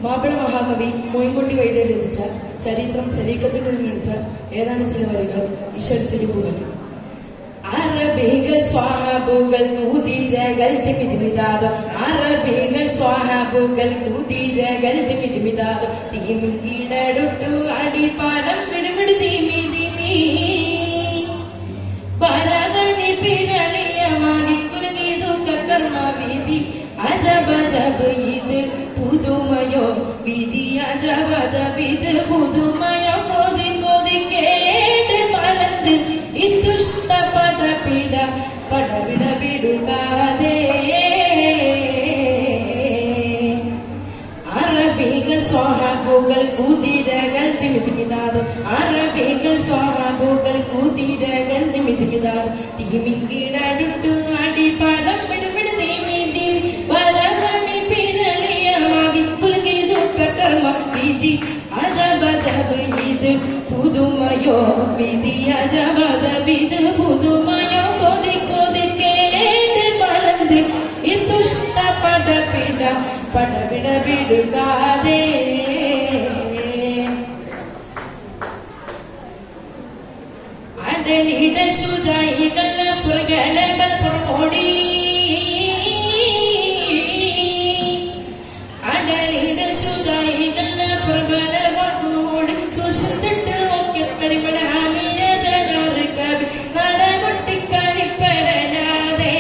മാപ്പിള മഹാകവി മോയിൻകുട്ടി വൈദ്യർ രചിച്ച ചരിത്രം ശരീക്കത്തിൽ നിന്നെടുത്ത ഏതാനും ചില വരികൾ ഈശ്വരത്തിരിപ്പുകൾ. അറബികൾ സ്വാഹാബുകൾ കുതിരകൾ തിമിതിമിതാദോ, അറബികൾ സ്വാഹാബുകൾ കുതിരകൾ തിമിതിമിതാദോ, തീമിടൊട്ടു അടിപ്പാടം വിടുവിട് തീമി തീമി പരവണി പിരളിയമാകി കുലുങ്ങിയതു കർമ്മ വിധി. അജബജബ് ഇത് പുതുമയോ വിധി, അജബജബ് ഇത് പുതുമയോ കൊതി കൊതി കേട് പലന്ത് ഇതുഷ്ട പടപിട പടപിട വിടുകാതെ. അറബികൾ സ്വാഹാബുകൾ കുതിരകൾ തിമിതിമിതാദോ, അറബികൾ സ്വാഹാബുകൾ കുതിരകൾ തിമിതിമിതാദോ, തീമിങ്കിടടുട്ടു അടിപ്പാടം വിടുവിട് തീമി തീമി വരവണി പിരളിയമാകി കുലുങ്ങിയതു കർമ്മ വിധി. അജബജബ് ഇത് പുതുമയോ വിധി, അജബജബ് ഇത് പുതുമയോ കൊതി കൊതി കേട് വളർന്ന് ഇതുഷ്ട പടപിട പടപിട വിടുകാതെ. അടലിട ശുചായികൾ ഫുർകളെ ബൽപുറമോടി, അടലിട ശുചായികൾ ഫുർകളെ ബൽപുറമോടി ചൂഷത്തിട്ട് ഒക്കെ തരിമള ആമിര ജനാറ് കവി നടപൊട്ടിക്കാനിപ്പെടലാതെ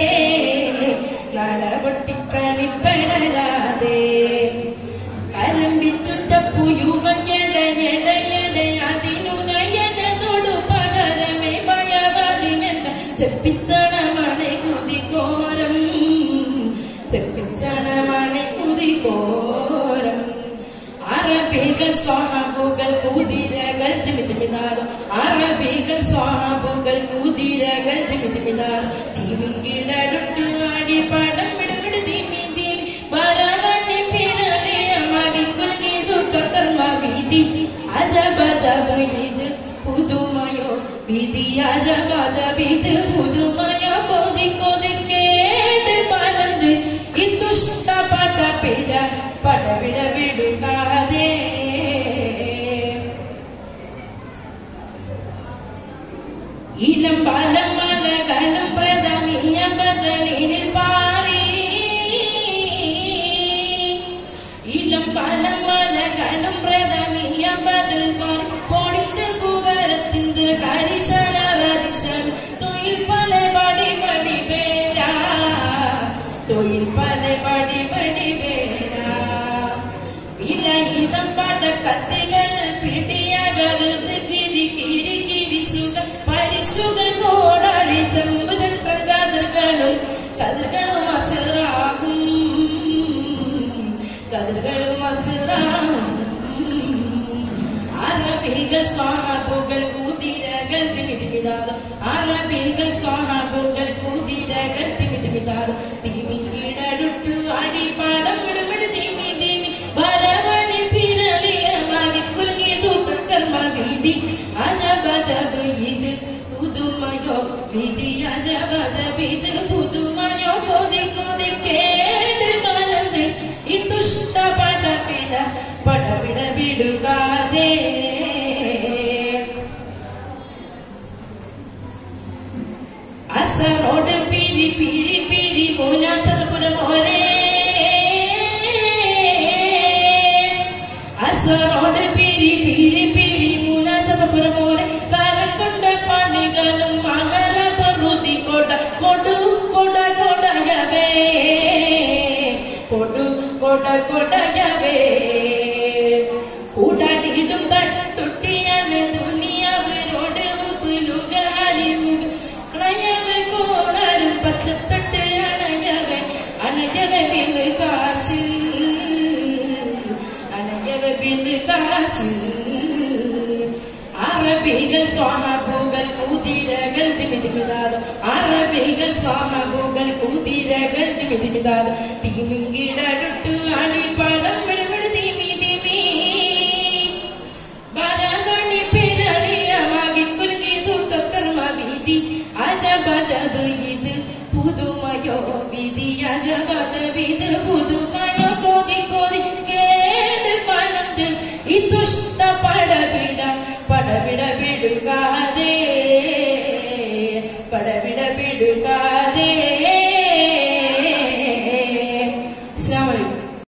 നടപൊട്ടിക്കാനിപ്പെടലാതെ. കലമ്പിച്ചുട്ട പുയുവൻ എടയെടയെട അതിനു നയനതോടു പകരമേ ഭയവാദിനെണ്ട ചെപ്പിച്ചണമണെ കുതികോരം ചെപ്പിച്ചണമണെ കുതികോരം. അറബികൾ സ്വാഹാബുകൾ കുതിരകൾ തിമിതിമിതാദോ, അറബികൾ സ്വാഹാബുകൾ കുതിരകൾ തിമിതിമിതാദോ, തീമിങ്കിടടുട്ടു അടിപ്പാടം വിടുവിട് തീമി തീമി വരവണി പിരളിയമാകി കുലുങ്ങിയതു കർമ്മ വിധി. അജബജബ് ഇത് പുതുമയോ വിധി, അജബജബ് ഇത് പുതുമയോ കൊതി കൊതി കേട് പലന്ത് ഇതുഷ്ട പടപിട പടപിട വിടുകാതെ. ഇലം പലം മലകളും പ്രഥമീയ ഭജനിൽ പാറി, ഇലം പലം മലകളും പ്രഥമീയ ബദൽ പാറി പൊടിത്ത് കുകരത്തിന്ത് കരിശനവദിശം തൊയിൽ പല പടി പടി വേരാ തൊയിൽ പല പടി പടി വേരാ. വിലഹിതം പട കത്തികൾ പിടിയകരുത് കിരി കിരി കിരിശുക പരിശുകൾ കോടാളി ചെമ്പുതൻ കതിർകളും കതിർകളും അസുറാകും കതിർകളും അസുറാകും. അറബികൾ സ്വാഹാബുകൾ കുതിരകൾ തിമിതിമിതാദോ, അറബികൾ സ്വാഹാബുകൾ കുതിരകൾ തിമിതിമിതാദോ, തീമിങ്കിടടുട്ടു അടിപ്പാടം വിടുവിട് തീമി തീമി വരവണി പിരളിയമാകി കുലുങ്ങിയതു കർമ്മ വിധി. അജബജബ് ഇത് പുതുമയോ വിധി, അജബജബ് ഇത് പുതുമയോ കൊതി കൊതി കേട് വളർന്ന് ഇതുഷ്ട പടപിട പടപിട വിടുകാതെ. അസറോട് പിരി പിരി പിരി മൂനാചതുപുരമോരെ, അസറോട് പിരി പിരി പിരി മൂനാചതുപുരമോരെ, കാലം കൊണ്ട പണികളും മകര പറുതി കൊട കൊടു കൊട കൊടയവേ കൊടു കൊട കൊടയവേ. കൂടാടിയിടും തട്ടുട്ടിയാണ് ദുനിയാവരോട് പുലുകൾ അരിമുക അണയവേ കോടാരും പച്ചത്തൊട്ട് അണയവേ അണയവേ ബില്ല് കാശ് അണയവേ ബില്ല് കാശ്. അറബികൾ സ്വാഹാബുകൾ കുതിരകൾ തിമിതിമിതാദോ, അറബികൾ സ്വാഹാബുകൾ കുതിരകൾ തിമിതിമിതാദോ, തീമിങ്കിടടുട്ടു അടിപ്പാടം വിടുവിട് തീമി തീമി വരവണി പിരളിയമാകി കുലുങ്ങിയതു കർമ്മ വിധി. അജബജബ് ഇത് പുതുമയോ വിധി, അജബജബ് ഇത് പുതുമയോ കൊതി കൊതി കേട് പടവിട വിടുകാതെ പടവിട വിടുകാതെ